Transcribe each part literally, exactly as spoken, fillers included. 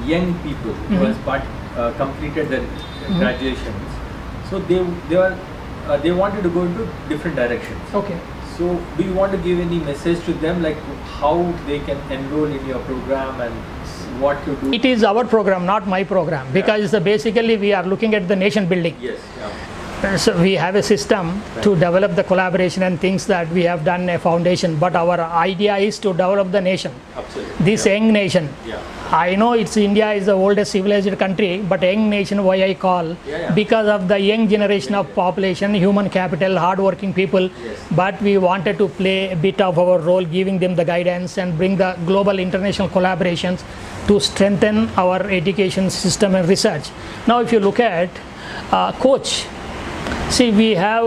young people mm-hmm. who has part, uh, completed their mm-hmm. graduations. So they they are uh, they wanted to go into different directions. Okay. So do you want to give any message to them, like how they can enroll in your program and what you do? It is our program, not my program, because yeah. basically we are looking at the nation building. Yes. Yeah. So we have a system right. to develop the collaboration and things that we have done a foundation, but our idea is to develop the nation. Absolutely. This yeah. young nation. Yeah. I know it's India is the oldest civilized country, but young nation why I call yeah, yeah. because of the young generation yeah, of population, human capital, hardworking people. Yes. But we wanted to play a bit of our role, giving them the guidance and bring the global international collaborations to strengthen our education system and research. Now, if you look at uh, coach. See, we have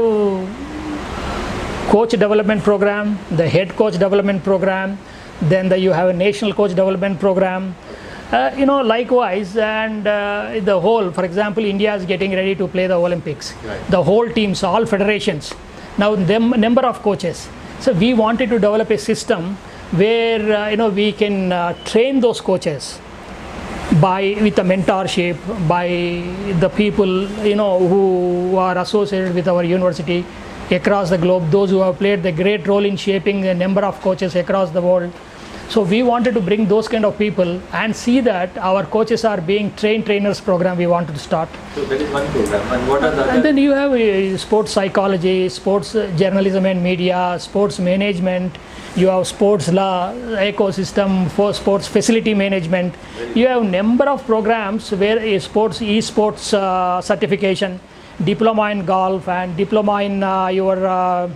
coach development program, the head coach development program, then the, you have a national coach development program. Uh, you know, likewise, and uh, the whole, for example, India is getting ready to play the Olympics. Right. The whole teams, all federations, now the number of coaches. So we wanted to develop a system where uh, you know we can uh, train those coaches by with the mentorship by the people you know who are associated with our university across the globe, those who have played the great role in shaping a number of coaches across the world. So we wanted to bring those kind of people and see that our coaches are being trained trainers program we wanted to start. So that is one program. And what are the and other? then you have uh, sports psychology, sports journalism and media, sports management, you have sports law, ecosystem for sports facility management. You have number of programs where a sports esports uh, certification, diploma in golf and diploma in uh, your uh,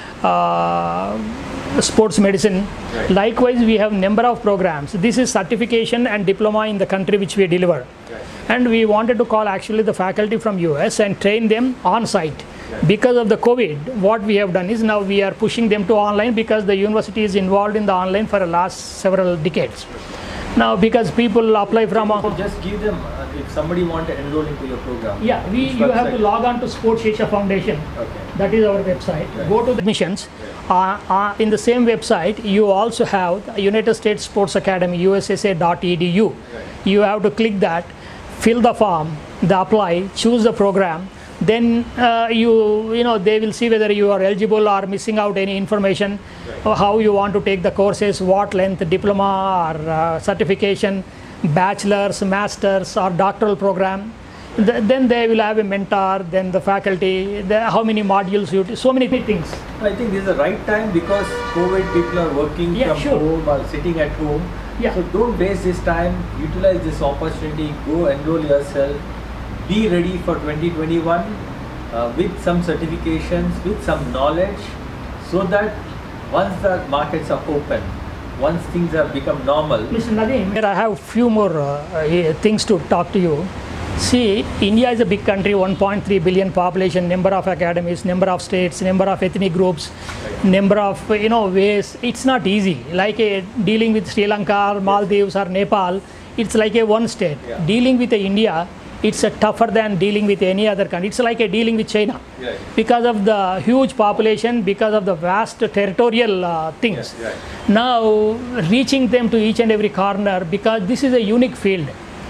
uh, sports medicine. Right. Likewise, we have number of programs. This is certification and diploma in the country which we deliver. Right. And we wanted to call actually the faculty from U S and train them on site. Right. Because of the COVID, what we have done is now we are pushing them to online because the university is involved in the online for the last several decades. Now, because people apply from a, just give them uh, if somebody want to enroll into your program. yeah, we Which you website? have to log on to Sports Asia Foundation. Okay. That is our website. Right. Go to the admissions. Uh, uh, in the same website, you also have United States Sports Academy, U S S A dot E D U. Right. You have to click that, fill the form, the apply, choose the program. Then uh, you you know they will see whether you are eligible or missing out any information, right. or how you want to take the courses, what length, diploma or uh, certification, bachelor's, master's or doctoral program. Th then they will have a mentor, then the faculty, the, how many modules you, so many things. I think this is the right time because COVID people are working Yeah, from sure. home or sitting at home. Yeah. So don't waste this time, utilize this opportunity, go enroll yourself, be ready for twenty twenty-one uh, with some certifications, with some knowledge, so that once the markets are open, once things have become normal. Mister Nadeem, here I have few more uh, things to talk to you. See, India is a big country, one point three billion population, number of academies, number of states, number of ethnic groups, right. number of you know ways. It's not easy. Like a, dealing with Sri Lanka, or Maldives, or Nepal, it's like a one state. Yeah. Dealing with a India, it's a tougher than dealing with any other country. It's like a dealing with China, Right. because of the huge population, because of the vast territorial uh, things. Yes, right. Now, reaching them to each and every corner, because this is a unique field.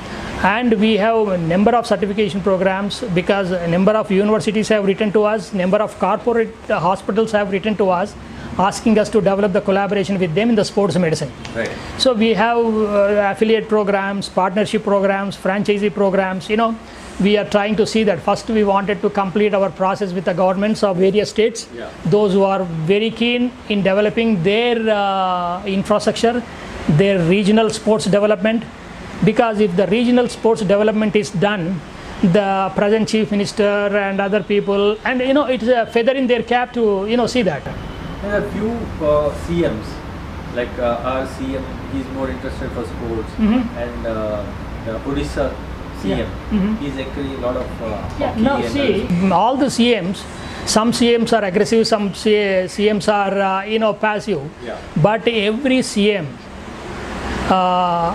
And we have a number of certification programs because a number of universities have written to us, number of corporate uh, hospitals have written to us asking us to develop the collaboration with them in the sports medicine. Right. So we have uh, affiliate programs, partnership programs, franchisee programs, you know, we are trying to see that. First we wanted to complete our process with the governments of various states, Yeah. those who are very keen in developing their uh, infrastructure, their regional sports development. Because if the regional sports development is done, the present chief minister and other people, and you know, it's a feather in their cap to you know see that. There are a few uh, C Ms, like uh, our C M, he's more interested for sports, Mhm. and uh, the Odisha C M, Yeah. Mhm. he's actually a lot of uh, Yeah, hockey now and see, others. all the C Ms, some C Ms are aggressive, some C Ms are uh, you know passive, Yeah. but every C M. Uh,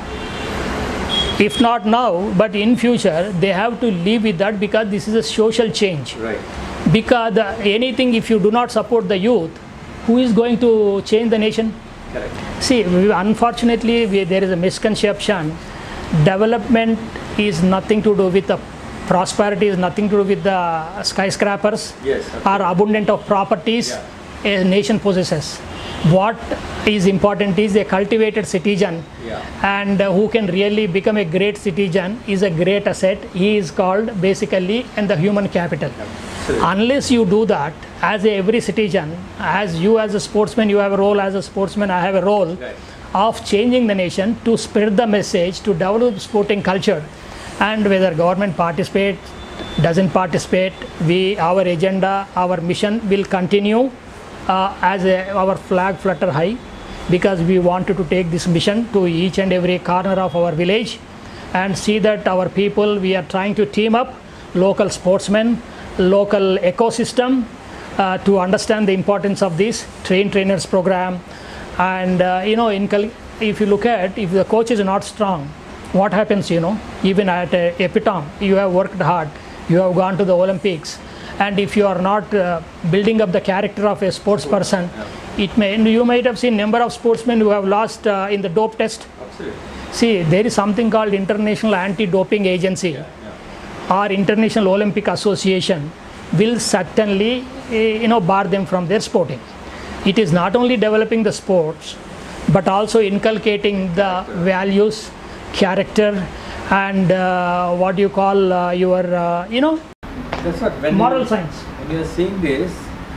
if not now, but in future, they have to live with that because this is a social change. Right. Because uh, anything, if you do not support the youth, who is going to change the nation? Correct. See, we, unfortunately, we, there is a misconception development is nothing to do with the prosperity, is nothing to do with the skyscrapers Yes, or abundant of properties Yeah. a nation possesses. What is important is a cultivated citizen, Yeah. and uh, who can really become a great citizen is a great asset. He is called basically and the human capital. Absolutely. Unless you do that, as a, every citizen, as you as a sportsman, you have a role, as a sportsman, I have a role Right. of changing the nation to spread the message, to develop sporting culture. And whether government participates, doesn't participate, we, our agenda, our mission will continue uh, as a, our flag flutter high, because we wanted to take this mission to each and every corner of our village and see that our people, we are trying to team up local sportsmen, local ecosystem uh, to understand the importance of this train trainers program. And uh, you know, in, if you look at, if the coach is not strong, what happens, you know, even at uh, Epitome, you have worked hard, you have gone to the Olympics, and if you are not uh, building up the character of a sports person, it may, you might have seen number of sportsmen who have lost uh, in the dope test. Absolutely. See, there is something called International Anti-Doping Agency Yeah. Yeah. or International Olympic Association will certainly uh, you know, bar them from their sporting. It is not only developing the sports, but also inculcating the values, character, and uh, what you call uh, your, uh, you know, That's what when moral you, science. When you are saying this,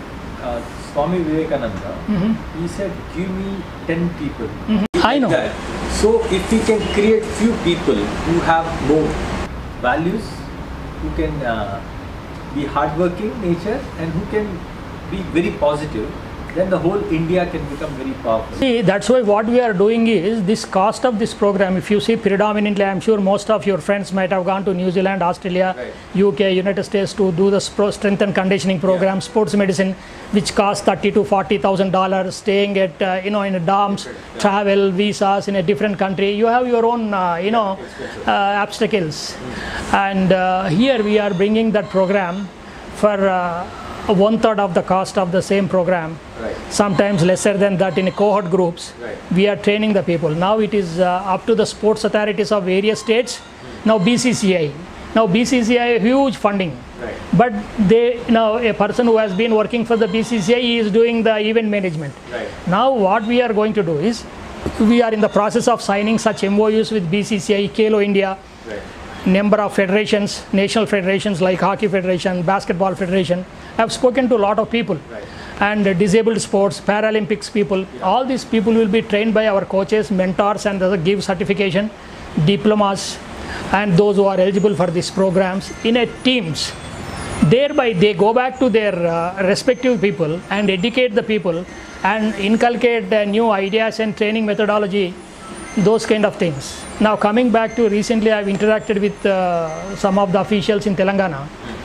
uh, Swami Vivekananda, Mhm. he said, "Give me ten people." Mhm. I know. That. So if we can create few people who have more values, who can uh, be hardworking nature, and who can be very positive, then the whole India can become very powerful. See, that's why what we are doing is this cost of this program. If you see predominantly, I'm sure most of your friends might have gone to New Zealand, Australia, Right. U K, United States to do the spro- strength and conditioning program, Yeah. sports medicine, which costs thirty to forty thousand dollars. Staying at uh, you know in a dorms, Yeah. travel, visas in a different country. You have your own uh, you know expensive. uh, obstacles, and uh, here we are bringing that program for uh, one third of the cost of the same program. Right. Sometimes lesser than that in cohort groups. Right. We are training the people. Now it is uh, up to the sports authorities of various states. Now B C C I. Now B C C I huge funding. Right. But they, you know, a person who has been working for the B C C I is doing the event management. Right. Now what we are going to do is, we are in the process of signing such M O Us with B C C I, Khelo India, Right. number of federations, national federations like Hockey Federation, Basketball Federation. I have spoken to a lot of people. Right. And uh, disabled sports, Paralympics people, all these people will be trained by our coaches, mentors, and uh, give certification, diplomas, and those who are eligible for these programs in a teams. Thereby they go back to their uh, respective people and educate the people and inculcate uh, new ideas and training methodology, those kind of things. Now coming back to recently, I've interacted with uh, some of the officials in Telangana.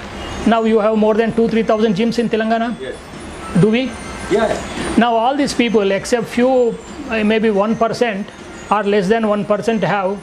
Now you have more than two, three thousand gyms in Telangana. Yes. Do we? Yeah. Now all these people, except few, uh, maybe one percent or less than one percent, have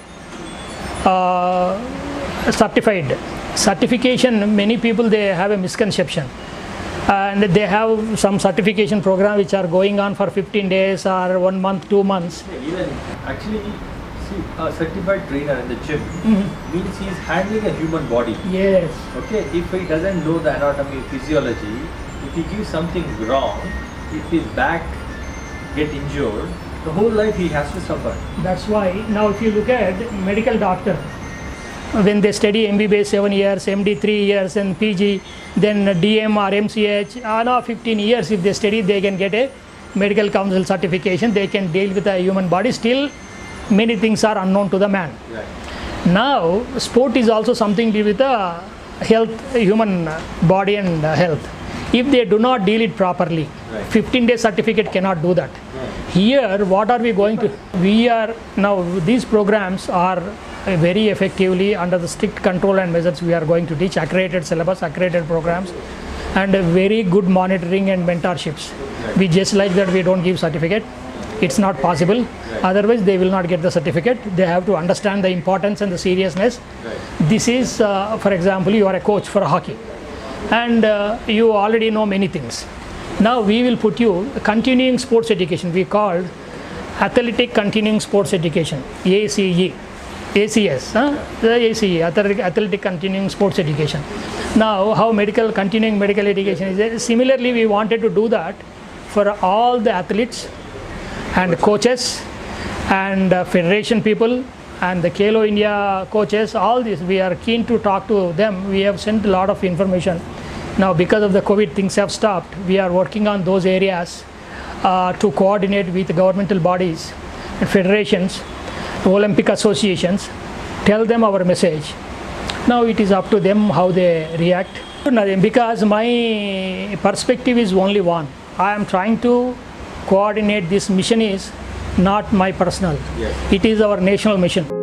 uh, certified. Certification, many people, they have a misconception. And they have some certification program which are going on for fifteen days or one month, two months. Yeah, even actually, see, a certified trainer in the gym means he is handling a human body. Yes. Okay, if he doesn't know the anatomy, physiology, if he gives something wrong, if his back get injured, the whole life he has to suffer. That's why now if you look at medical doctor, when they study M B B S seven years, M D three years, and P G, then D M or M C H, uh, no, fifteen years if they study, they can get a medical council certification. They can deal with the human body. Still, many things are unknown to the man. Right. Now, sport is also something to do with the health, human body and health. If they do not deal it properly, Right. fifteen day certificate cannot do that. Right. Here, what are we going to? We are now, these programs are uh, very effectively under the strict control and measures. We are going to teach accredited syllabus, accredited programs, and a very good monitoring and mentorships. Right. We just like that, we don't give certificate. It's not possible. Right. Otherwise, they will not get the certificate. They have to understand the importance and the seriousness. Right. This is, uh, for example, you are a coach for hockey, and uh, you already know many things. Now we will put you continuing sports education. We called athletic continuing sports education, A C E. A C S, huh? The A C E, Athletic, Athletic Continuing Sports Education. Now, how medical continuing medical education is, similarly we wanted to do that for all the athletes and coaches and uh, federation people and the Khelo India coaches, all this, we are keen to talk to them. We have sent a lot of information. Now, because of the COVID, things have stopped. We are working on those areas uh, to coordinate with governmental bodies, federations, Olympic associations, tell them our message. Now it is up to them how they react. Because my perspective is only one. I am trying to coordinate this mission, is not my personal. Yes. It is our national mission.